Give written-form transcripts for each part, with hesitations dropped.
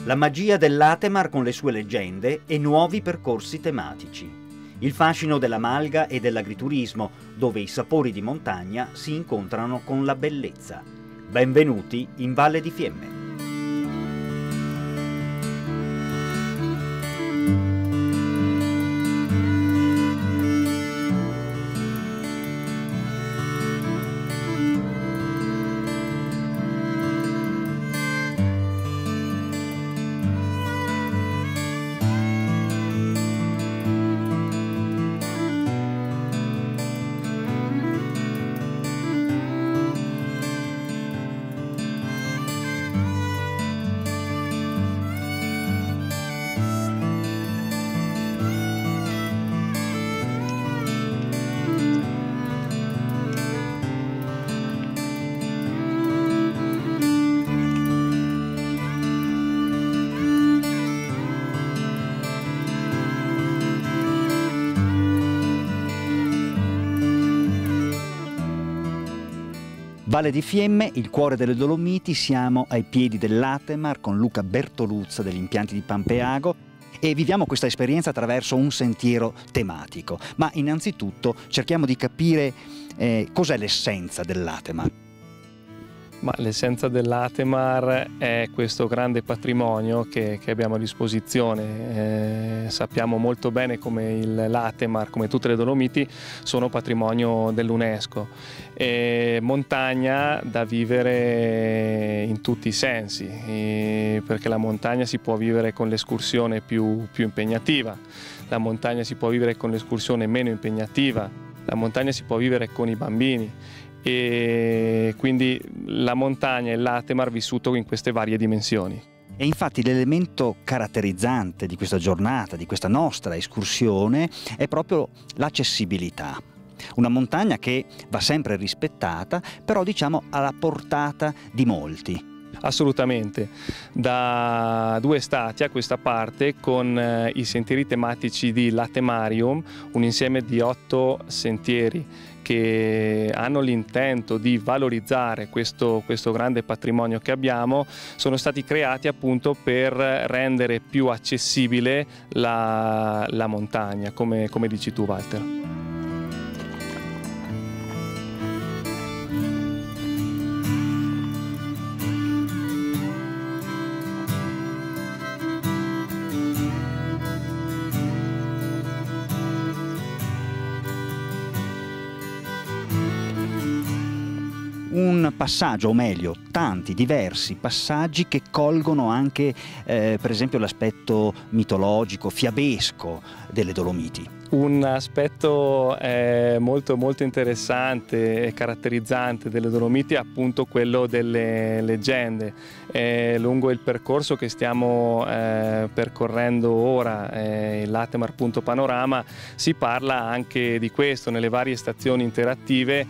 La magia dell'Atemar con le sue leggende e nuovi percorsi tematici. Il fascino della malga e dell'agriturismo, dove i sapori di montagna si incontrano con la bellezza. Benvenuti in Valle di Fiemme. Valle di Fiemme, il cuore delle Dolomiti, siamo ai piedi dell'Atemar con Luca Bertoluzza degli impianti di Pampeago e viviamo questa esperienza attraverso un sentiero tematico. Ma innanzitutto cerchiamo di capire cos'è l'essenza dell'Atemar. Ma l'essenza dell'Atemar è questo grande patrimonio che abbiamo a disposizione. Sappiamo molto bene come l'Atemar, come tutte le Dolomiti, sono patrimonio dell'UNESCO. Montagna da vivere in tutti i sensi, perché la montagna si può vivere con l'escursione più impegnativa, la montagna si può vivere con l'escursione meno impegnativa, la montagna si può vivere con i bambini. E quindi la montagna e l'Atemar vissuto in queste varie dimensioni. E infatti l'elemento caratterizzante di questa giornata, di questa nostra escursione, è proprio l'accessibilità. Una montagna che va sempre rispettata, però diciamo alla portata di molti. Assolutamente, da 2 estati a questa parte con i sentieri tematici di Latemarium, un insieme di 8 sentieri che hanno l'intento di valorizzare questo grande patrimonio che abbiamo, sono stati creati appunto per rendere più accessibile la montagna, come dici tu, Walter. Un passaggio, o meglio, tanti diversi passaggi che colgono anche, per esempio, l'aspetto mitologico, fiabesco delle Dolomiti. Un aspetto molto interessante e caratterizzante delle Dolomiti è appunto quello delle leggende. Lungo il percorso che stiamo percorrendo ora, l'Atemar Punto Panorama, si parla anche di questo. Nelle varie stazioni interattive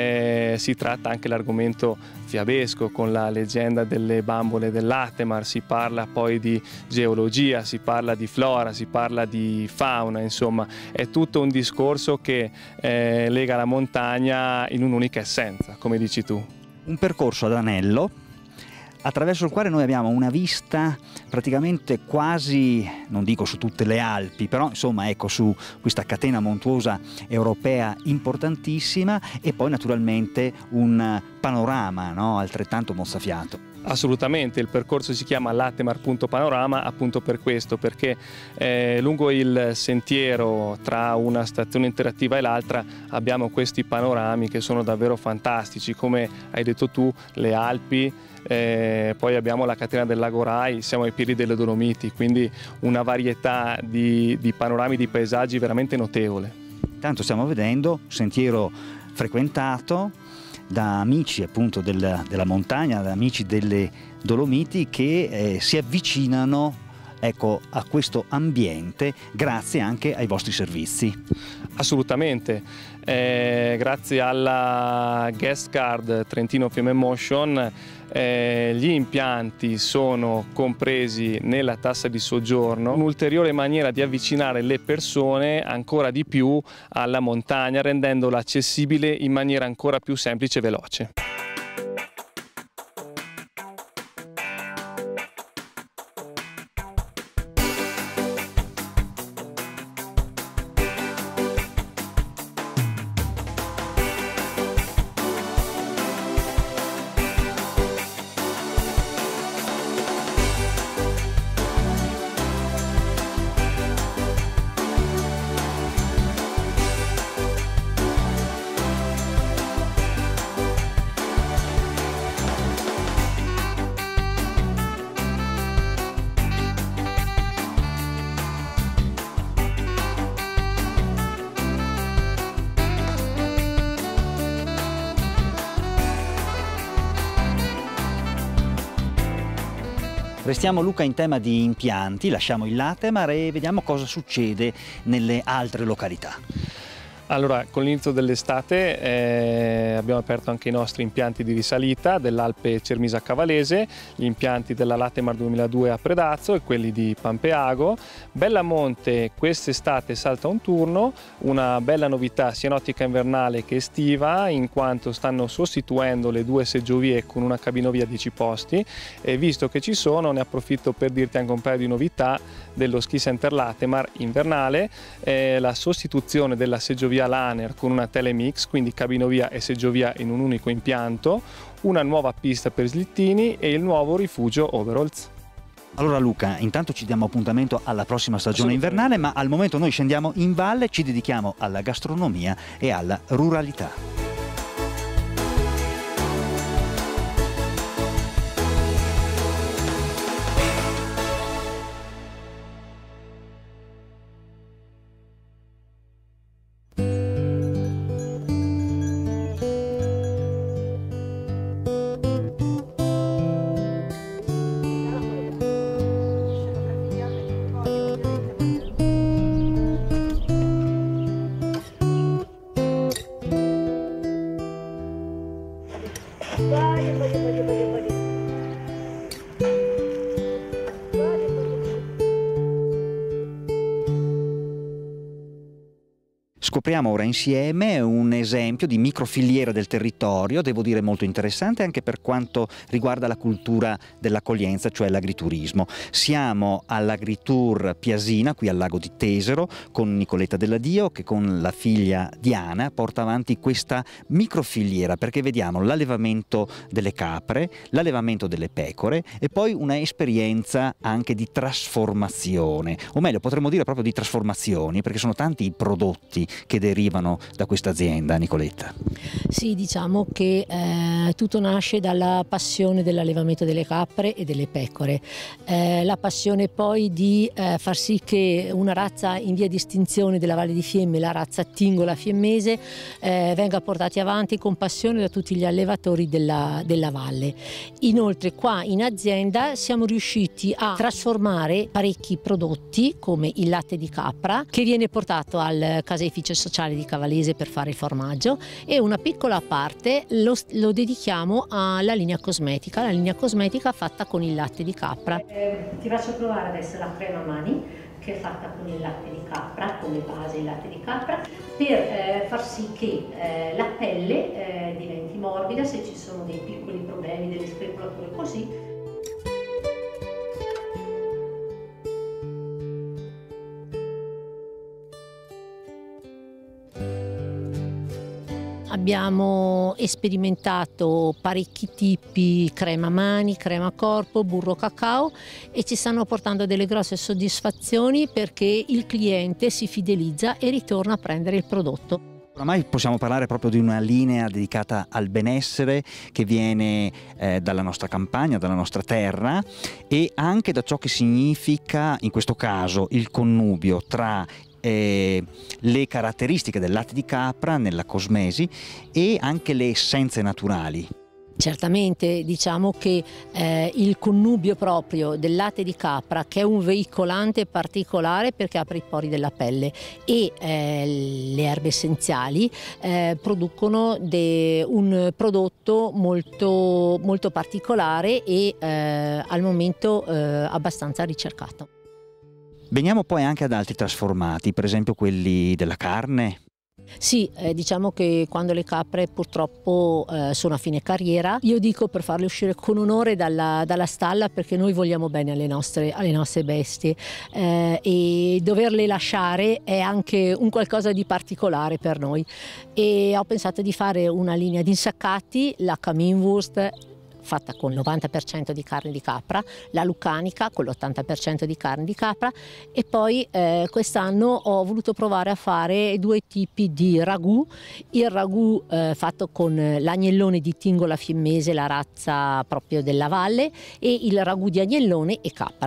si tratta anche l'argomento fiabesco con la leggenda delle bambole dell'Atemar, si parla poi di geologia, si parla di flora, si parla di fauna, insomma è tutto un discorso che lega la montagna in un'unica essenza, come dici tu. Un percorso ad anello attraverso il quale noi abbiamo una vista praticamente quasi, non dico su tutte le Alpi, però insomma ecco su questa catena montuosa europea importantissima e poi naturalmente un panorama, no? Altrettanto mozzafiato. Assolutamente, il percorso si chiama Latemar Punto Panorama appunto per questo, perché lungo il sentiero tra una stazione interattiva e l'altra abbiamo questi panorami che sono davvero fantastici, come hai detto tu, le Alpi, poi abbiamo la catena del Lago Rai, siamo ai piedi delle Dolomiti, quindi una varietà di panorami, di paesaggi veramente notevole. Intanto stiamo vedendo un sentiero frequentato da amici appunto della montagna, da amici delle Dolomiti che si avvicinano, ecco, a questo ambiente grazie anche ai vostri servizi. Assolutamente, grazie alla guest card Trentino Fiemme Motion gli impianti sono compresi nella tassa di soggiorno, un'ulteriore maniera di avvicinare le persone ancora di più alla montagna, rendendola accessibile in maniera ancora più semplice e veloce. Restiamo, Luca, in tema di impianti, lasciamo il Latemar e vediamo cosa succede nelle altre località. Allora, con l'inizio dell'estate abbiamo aperto anche i nostri impianti di risalita dell'Alpe Cermisa Cavalese, gli impianti della Latemar 2002 a Predazzo e quelli di Pampeago. Bellamonte quest'estate salta un turno, una bella novità sia in ottica invernale che estiva, in quanto stanno sostituendo le 2 seggiovie con una cabinovia 10 posti, e visto che ci sono ne approfitto per dirti anche un paio di novità dello Ski Center Latemar invernale, la sostituzione della seggiovia Laner con una telemix, quindi cabinovia e seggiovia in un unico impianto, una nuova pista per slittini e il nuovo rifugio Overalls. Allora Luca, intanto ci diamo appuntamento alla prossima stagione invernale, ma al momento noi scendiamo in valle, ci dedichiamo alla gastronomia e alla ruralità. Scopriamo ora insieme un esempio di microfiliera del territorio, devo dire molto interessante anche per quanto riguarda la cultura dell'accoglienza, cioè l'agriturismo. Siamo all'Agritour Piasina, qui al lago di Tesero, con Nicoletta Delladio che con la figlia Diana porta avanti questa microfiliera, perché vediamo l'allevamento delle capre, l'allevamento delle pecore e poi una esperienza anche di trasformazione, o meglio potremmo dire proprio di trasformazioni, perché sono tanti i prodotti che derivano da questa azienda, Nicoletta. Sì, diciamo che tutto nasce dalla passione dell'allevamento delle capre e delle pecore, la passione poi di far sì che una razza in via di estinzione della Valle di Fiemme, la razza tingola fiemmese, venga portata avanti con passione da tutti gli allevatori della valle. Inoltre qua in azienda siamo riusciti a trasformare parecchi prodotti come il latte di capra che viene portato al caseificio sociale di Cavalese per fare il formaggio, e una piccola parte lo dedichiamo alla linea cosmetica fatta con il latte di capra. Ti faccio provare adesso la crema mani che è fatta con il latte di capra, come base il latte di capra, per far sì che la pelle diventi morbida se ci sono dei piccoli problemi, delle screpolature così. Abbiamo sperimentato parecchi tipi, crema mani, crema corpo, burro cacao, e ci stanno portando delle grosse soddisfazioni perché il cliente si fidelizza e ritorna a prendere il prodotto. Oramai possiamo parlare proprio di una linea dedicata al benessere che viene dalla nostra campagna, dalla nostra terra, e anche da ciò che significa in questo caso il connubio tra le caratteristiche del latte di capra nella cosmesi e anche le essenze naturali. Certamente, diciamo che il connubio proprio del latte di capra, che è un veicolante particolare perché apre i pori della pelle, e le erbe essenziali producono un prodotto molto, molto particolare e al momento abbastanza ricercato. Veniamo poi anche ad altri trasformati, per esempio quelli della carne. Sì, diciamo che quando le capre purtroppo sono a fine carriera, io dico per farle uscire con onore dalla stalla, perché noi vogliamo bene alle nostre bestie, e doverle lasciare è anche un qualcosa di particolare per noi, e ho pensato di fare una linea di insaccati, la Kaminwurst fatta con il 90% di carne di capra, la Lucanica con l'80% di carne di capra, e poi quest'anno ho voluto provare a fare 2 tipi di ragù: il ragù fatto con l'agnellone di tingola fiemmese, la razza proprio della valle, e il ragù di agnellone e capra.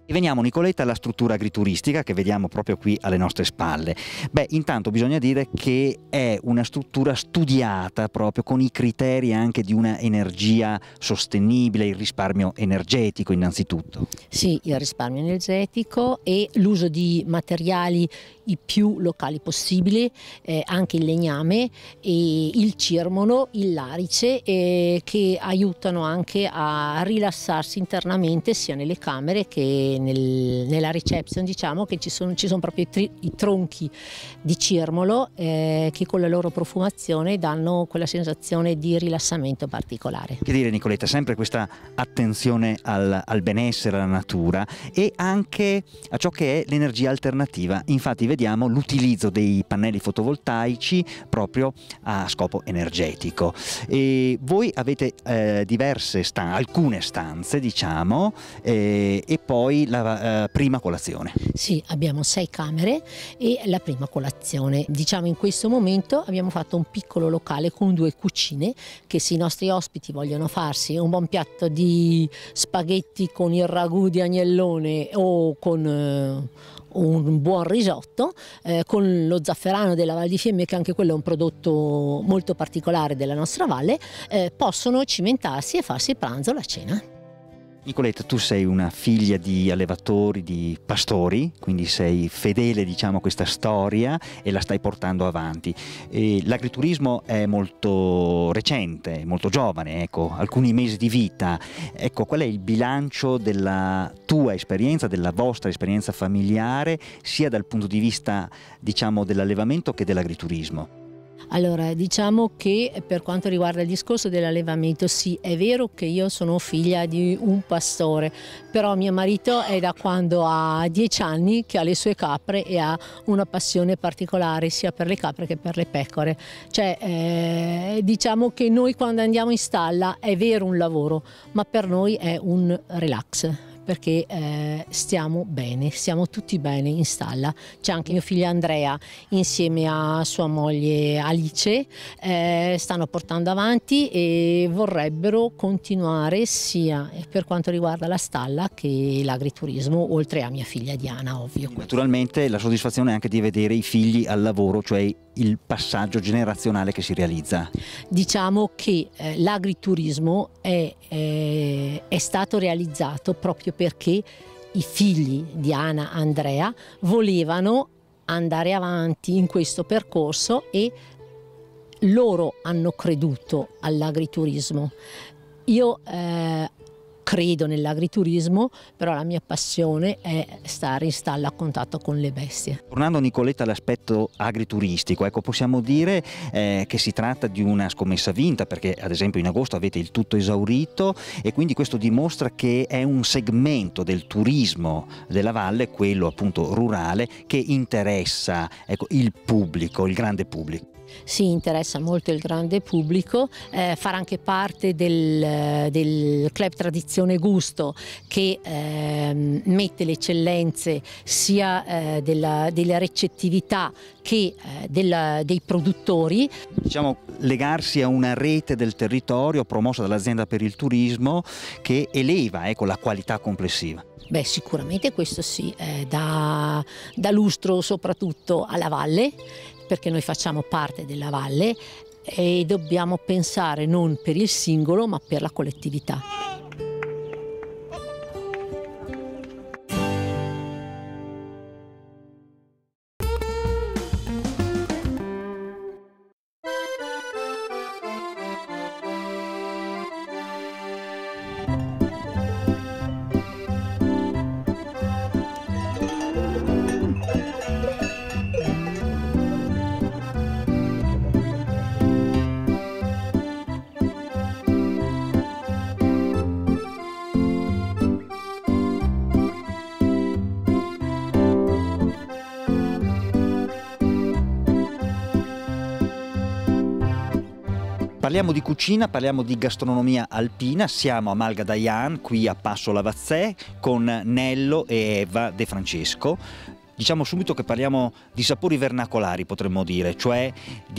E veniamo, Nicoletta, alla struttura agrituristica che vediamo proprio qui alle nostre spalle. Beh, intanto bisogna dire che è una struttura studiata proprio con i criteri anche di una energia sostenibile, il risparmio energetico innanzitutto. Sì, il risparmio energetico e l'uso di materiali i più locali possibili, anche il legname, e il cirmolo, il larice, che aiutano anche a rilassarsi internamente sia nelle camere che nella reception. Diciamo che ci sono proprio i tronchi di cirmolo che con la loro profumazione danno quella sensazione di rilassamento particolare. Che dire, Nicoletta, sempre questa attenzione al benessere, alla natura e anche a ciò che è l'energia alternativa. Infatti vediamo l'utilizzo dei pannelli fotovoltaici proprio a scopo energetico. E voi avete diverse alcune stanze, diciamo, e poi la prima colazione. Sì, abbiamo 6 camere e la prima colazione. Diciamo in questo momento abbiamo fatto un piccolo locale con 2 cucine che se i nostri ospiti vogliono farsi un buon piatto di spaghetti con il ragù di agnellone o con un buon risotto, con lo zafferano della Val di Fiemme, che anche quello è un prodotto molto particolare della nostra valle, possono cimentarsi e farsi il pranzo o la cena. Nicoletta, tu sei una figlia di allevatori, di pastori, quindi sei fedele, diciamo, a questa storia e la stai portando avanti. L'agriturismo è molto recente, molto giovane, ecco, alcuni mesi di vita. Ecco, qual è il bilancio della tua esperienza, della vostra esperienza familiare, sia dal punto di vista, diciamo, dell'allevamento che dell'agriturismo? Allora, diciamo che per quanto riguarda il discorso dell'allevamento, sì, è vero che io sono figlia di un pastore, però mio marito è da quando ha 10 anni che ha le sue capre e ha una passione particolare sia per le capre che per le pecore. Cioè, diciamo che noi quando andiamo in stalla è vero un lavoro, ma per noi è un relax, perché stiamo bene, stiamo tutti bene in stalla. C'è anche mio figlio Andrea insieme a sua moglie Alice, stanno portando avanti e vorrebbero continuare sia per quanto riguarda la stalla che l'agriturismo, oltre a mia figlia Diana, ovvio. Naturalmente la soddisfazione è anche di vedere i figli al lavoro, cioè il passaggio generazionale che si realizza. Diciamo che l'agriturismo è stato realizzato proprio perché i figli di Ana e Andrea volevano andare avanti in questo percorso e loro hanno creduto all'agriturismo. Io credo nell'agriturismo, però la mia passione è stare in stalla a contatto con le bestie. Tornando, Nicoletta, all'aspetto agrituristico, ecco, possiamo dire che si tratta di una scommessa vinta, perché ad esempio in agosto avete il tutto esaurito e quindi questo dimostra che è un segmento del turismo della valle, quello appunto rurale, che interessa, ecco, il pubblico, il grande pubblico. Sì, interessa molto il grande pubblico, farà anche parte del Club Tradizione Gusto, che mette le eccellenze sia della recettività che dei produttori. Diciamo, legarsi a una rete del territorio promossa dall'azienda per il turismo che eleva, ecco, la qualità complessiva. Beh, sicuramente questo sì, dà lustro soprattutto alla valle, perché noi facciamo parte della valle e dobbiamo pensare non per il singolo ma per la collettività. Parliamo di cucina, parliamo di gastronomia alpina, siamo a Malga d'Aian, qui a Passo Lavazzè, con Nello e Eva De Francesco. Diciamo subito che parliamo di sapori vernacolari, potremmo dire, cioè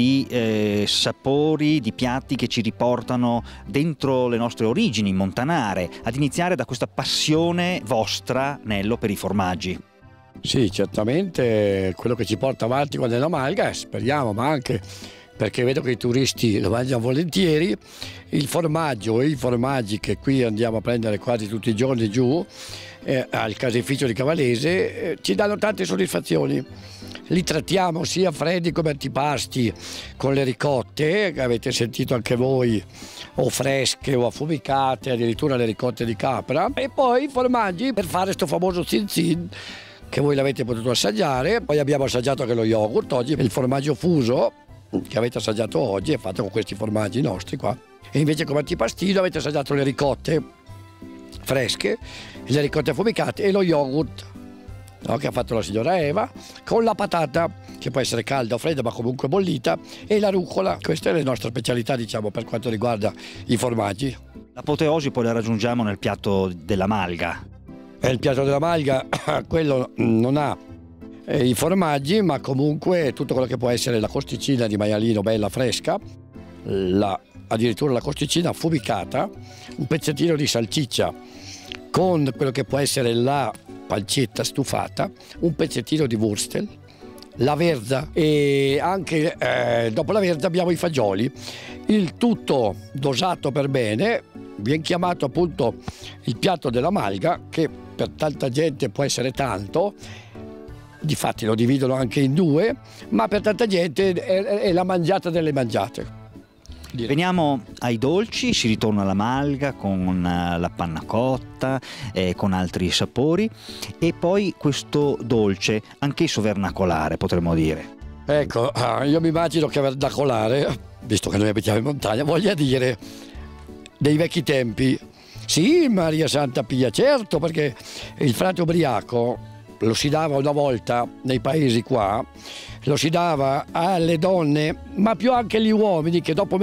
di sapori, di piatti che ci riportano dentro le nostre origini montanare, ad iniziare da questa passione vostra, Nello, per i formaggi. Sì, certamente quello che ci porta avanti quando è la malga, speriamo, ma anche perché vedo che i turisti lo mangiano volentieri, il formaggio e i formaggi che qui andiamo a prendere quasi tutti i giorni giù al caseificio di Cavallese ci danno tante soddisfazioni. Li trattiamo sia freddi come antipasti con le ricotte, che avete sentito anche voi, o fresche o affumicate, addirittura le ricotte di capra, e poi i formaggi per fare sto famoso zin zin che voi l'avete potuto assaggiare. Poi abbiamo assaggiato anche lo yogurt oggi, il formaggio fuso che avete assaggiato oggi è fatto con questi formaggi nostri qua, e invece come antipastino avete assaggiato le ricotte fresche, le ricotte affumicate e lo yogurt, no, che ha fatto la signora Eva, con la patata che può essere calda o fredda ma comunque bollita, e la rucola. Queste sono le nostre specialità, diciamo, per quanto riguarda i formaggi. L'apoteosi poi la raggiungiamo nel piatto della malga. Il piatto della malga, quello non ha i formaggi, ma comunque tutto quello che può essere la costicina di maialino bella fresca, addirittura la costicina affumicata, un pezzettino di salsiccia con quello che può essere la pancetta stufata, un pezzettino di wurstel, la verza, e anche dopo la verza abbiamo i fagioli, il tutto dosato per bene. Viene chiamato appunto il piatto della malga, che per tanta gente può essere tanto, difatti lo dividono anche in due, ma per tanta gente è la mangiata delle mangiate. Veniamo ai dolci, si ritorna alla malga con la panna cotta, con altri sapori, e poi questo dolce, anch'esso vernacolare, potremmo dire. Ecco, io mi immagino che vernacolare, visto che noi abitiamo in montagna, voglia dire dei vecchi tempi. Sì, Maria Santa Pia, certo, perché il frate ubriaco lo si dava una volta nei paesi qua, lo si dava alle donne, ma più anche agli uomini, che dopo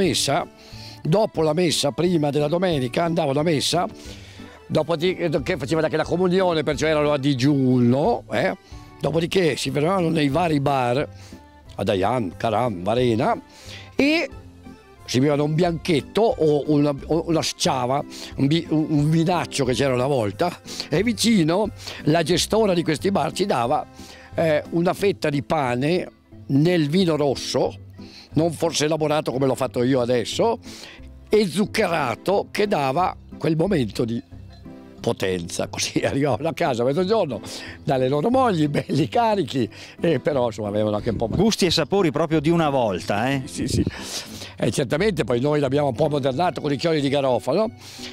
la messa, prima della domenica, andavano a messa, dopodiché facevano anche la comunione, perciò erano a digiuno, dopodiché si fermavano nei vari bar, ad Aian, Caram, Varena, e si bevevano un bianchetto o una sciava, un vinaccio che c'era una volta, e vicino la gestora di questi bar ci dava una fetta di pane nel vino rosso, non forse elaborato come l'ho fatto io adesso, e zuccherato, che dava quel momento di potenza. Così arrivavano a casa a mezzogiorno dalle loro mogli, belli carichi, e però insomma avevano anche un po' gusti e sapori proprio di una volta, eh? Sì, sì. E certamente poi noi l'abbiamo un po' modernato con i chiodi di garofano,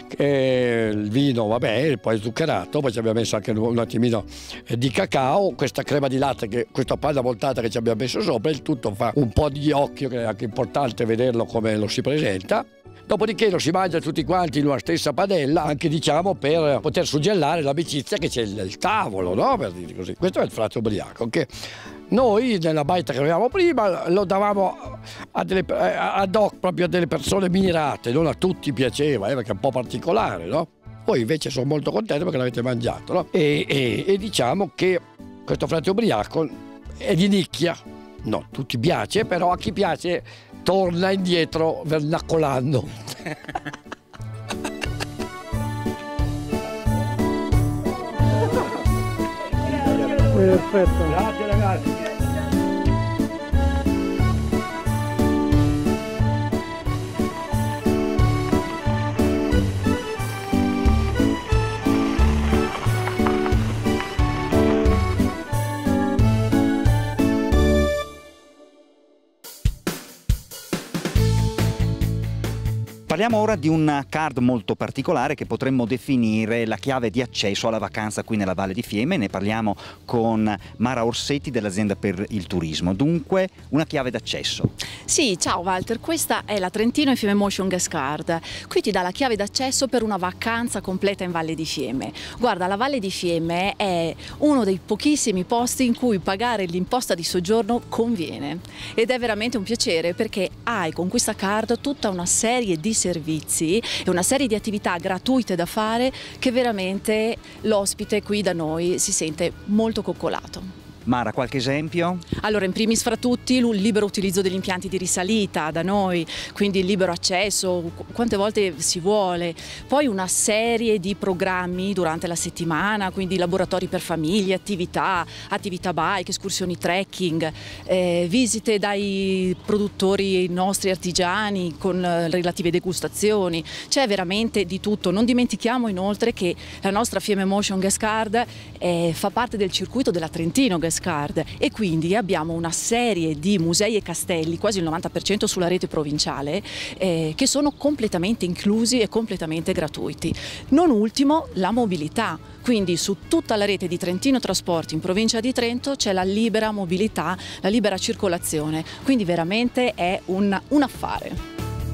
il vino vabbè, poi zuccherato, poi ci abbiamo messo anche un attimino di cacao, questa crema di latte, questa panna montata che ci abbiamo messo sopra, il tutto fa un po' di occhio, che è anche importante vederlo come lo si presenta. Dopodiché lo si mangia tutti quanti in una stessa padella, anche diciamo per poter suggellare l'amicizia che c'è nel tavolo, no? Per dire così. Questo è il frate ubriaco, che noi nella baita che avevamo prima lo davamo ad hoc proprio a delle persone mirate, non a tutti piaceva, perché è un po' particolare, no? Voi invece sono molto contento perché l'avete mangiato, no? E diciamo che questo frate ubriaco è di nicchia. No, tutti piace, però a chi piace torna indietro vernacolando. Perfetto. Grazie ragazzi. Parliamo ora di una card molto particolare che potremmo definire la chiave di accesso alla vacanza qui nella Valle di Fiemme. Ne parliamo con Mara Orsetti dell'azienda per il turismo. Dunque, una chiave d'accesso. Sì, ciao Walter, questa è la Trentino e Fiemme Motion Gas Card. Qui ti dà la chiave d'accesso per una vacanza completa in Valle di Fiemme. Guarda, la Valle di Fiemme è uno dei pochissimi posti in cui pagare l'imposta di soggiorno conviene. Ed è veramente un piacere, perché hai con questa card tutta una serie di servizi e una serie di attività gratuite da fare, che veramente l'ospite qui da noi si sente molto coccolato. Mara, qualche esempio? Allora, in primis fra tutti il libero utilizzo degli impianti di risalita da noi, quindi il libero accesso, quante volte si vuole. Poi una serie di programmi durante la settimana, quindi laboratori per famiglie, attività bike, escursioni trekking, visite dai produttori nostri artigiani con relative degustazioni. C'è veramente di tutto. Non dimentichiamo inoltre che la nostra Fiemme Motion Gas Card fa parte del circuito della Trentino Gas Card e quindi abbiamo una serie di musei e castelli, quasi il 90% sulla rete provinciale, che sono completamente inclusi e completamente gratuiti. Non ultimo la mobilità, quindi su tutta la rete di Trentino Trasporti in provincia di Trento c'è la libera mobilità, la libera circolazione, quindi veramente è un affare.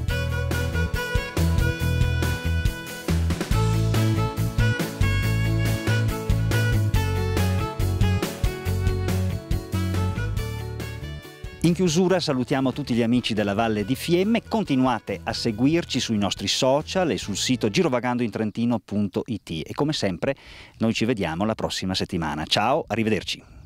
In chiusura salutiamo tutti gli amici della Valle di Fiemme, continuate a seguirci sui nostri social e sul sito girovagandointrentino.it e come sempre noi ci vediamo la prossima settimana. Ciao, arrivederci.